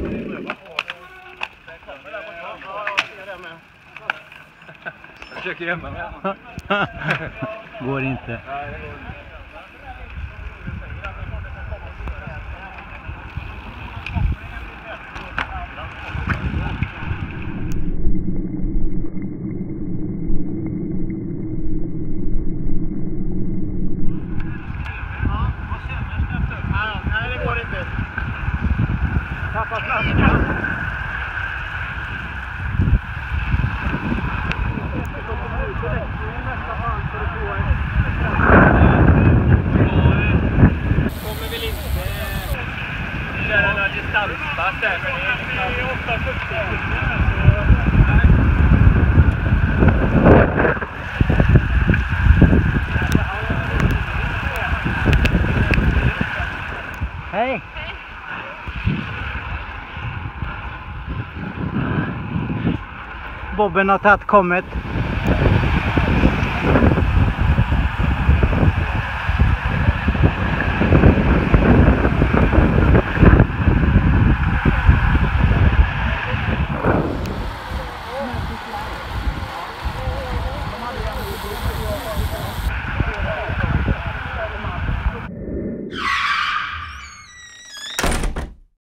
Jag försöker gömma mig. Går inte. Nej, det går inte. Tappa flaskan. Kommer väl inte köra några distanspass där, men det är 8:40. Hej! Bobben har kommit.